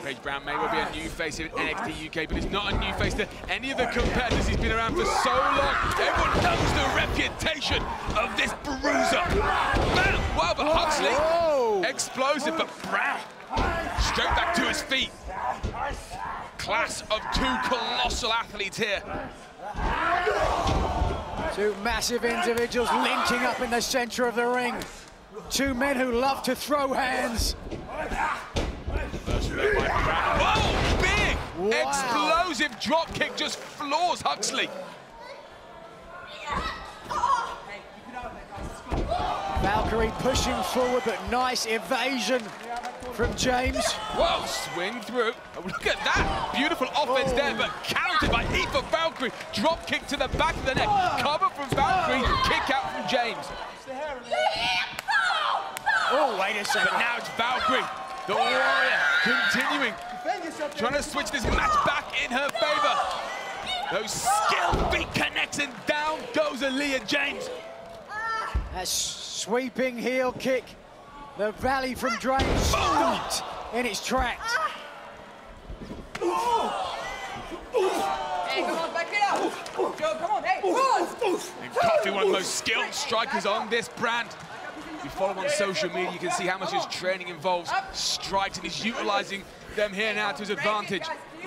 Rampage Brown may well be a new face here at NXT UK, but he's not a new face to any of the competitors. He's been around for so long. Everyone knows the reputation of this bruiser. Bam! Wow, but Huxley, explosive, but Brown straight back to his feet. Class of two colossal athletes here. Two massive individuals linking up in the center of the ring. Two men who love to throw hands. Whoa, big! Wow. Explosive drop kick just floors Huxley. Valkyrie pushing forward, but nice evasion from James. Whoa, swing through. Oh, look at that. Beautiful offense there, but countered by heat for Valkyrie. Drop kick to the back of the neck. Cover from Valkyrie, kick out from James. Oh, wait a second. But now it's Valkyrie, the warrior, continuing, trying to switch this match back in her favor. Those skill feet connects and down goes Aaliyah James. That sweeping heel kick. The Valley from Drain stopped in its tracks. Hey, come on, back it up. Joe, come on, hey, run! And Coffey, one of the most skilled strikers on this brand. If you follow him on social media, you can see how much his training involves strikes, and he's utilizing them here now to his advantage.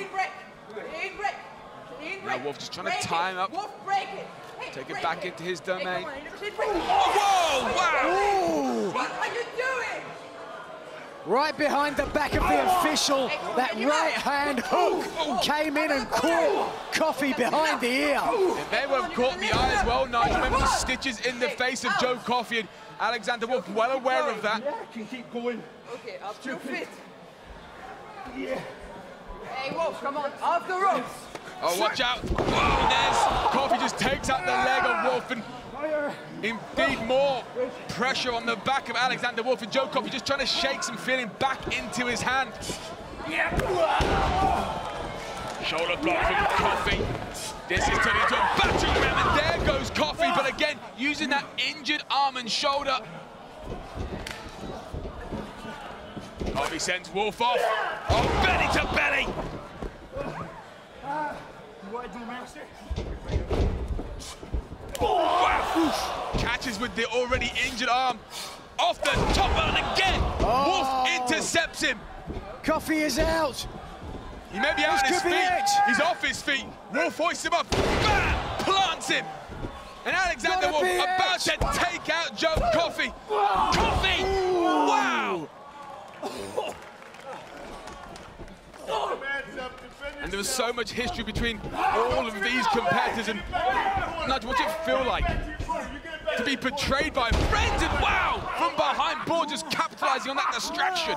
Now Wolfe just trying to tie him up, take it back into his domain. Whoa, wow! What are you doing? Right behind the back of the official, that right-hand hook came in and caught Coffey behind the ear. And they were caught in the eye as well, Nigel. Remember the stitches in the face of Joe Coffey, and Alexander Wolfe well aware of that. Yeah, I can keep going. Okay, up to fit. Yeah. Hey, Wolfe, come on, off the ropes. Oh, watch out. Whoa, there's Coffey just takes out the leg of Wolfe, and indeed more pressure on the back of Alexander Wolfe, and Joe Coffey just trying to shake some feeling back into his hand. Shoulder block from Coffey. This is turning into a battering ram, and there goes Coffey, but again, using that injured arm and shoulder. Coffey sends Wolfe off. Oh, belly to belly. What do, master? Wow. Catches with the already injured arm. Off the top, and again, Wolfe intercepts him. Coffey is out. He may be out on his feet. He's off his feet. Wolfe hoists him up. Bam! Plants him. And Alexander Wolfe about to take out Joe Coffey. Coffey! Wow! And there was so much history between all of these competitors, and Nigel, what's it feel like to be betrayed by friends? And wow, from behind board, just capitalizing on that distraction.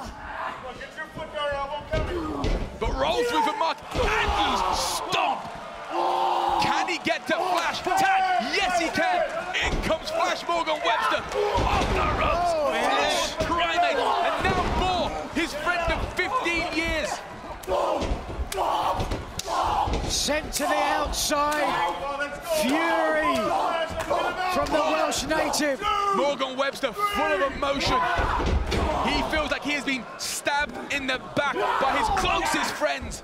But roll through for Mark Andrews, stomp. Can he get to Flash? Tag, yes he can. In comes Flash Morgan Webster, off the ropes, Primate, and now Moore, his friend of 15 years. Sent to the outside. Fury from the Welsh native. Morgan Webster full of emotion. He feels like he has been stabbed in the back by his closest friends.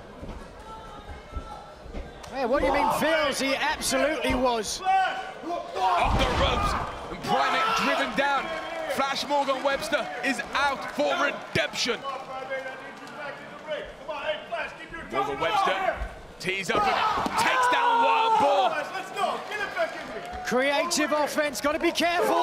Yeah, what do you mean feels? He absolutely was. Off the ropes, and Primate driven down. Flash Morgan Webster is out for redemption. Morgan Webster tees up and takes down Wild Boar. Creative offense, got to be careful.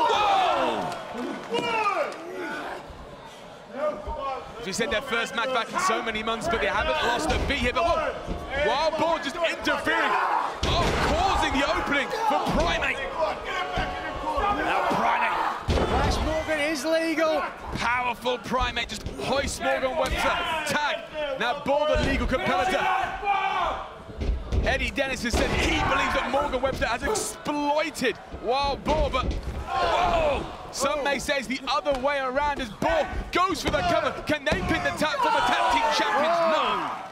As we said, their first match back in so many months, but they haven't lost a beat here. But whoa, Wild Boar just interfering, causing the opening for Primate. Now Primate. Flash Morgan is legal. Powerful Primate just hoists Morgan Webster. Tag. Now Boar, the legal competitor. Eddie Dennis has said he believes that Morgan Webster has exploited Wild Boar, but whoa! Some may say it's the other way around as Boar goes for the cover. Can they pin the tap from the tag team champions? No.